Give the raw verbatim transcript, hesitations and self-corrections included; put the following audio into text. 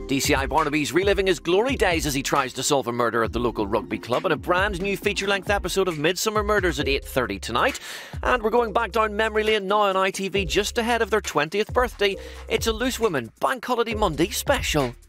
D C I Barnaby's reliving his glory days as he tries to solve a murder at the local rugby club, and a brand new feature-length episode of Midsummer Murders at eight thirty tonight. And we're going back down memory lane now on I T V just ahead of their twentieth birthday. It's a Loose Women Bank Holiday Monday special.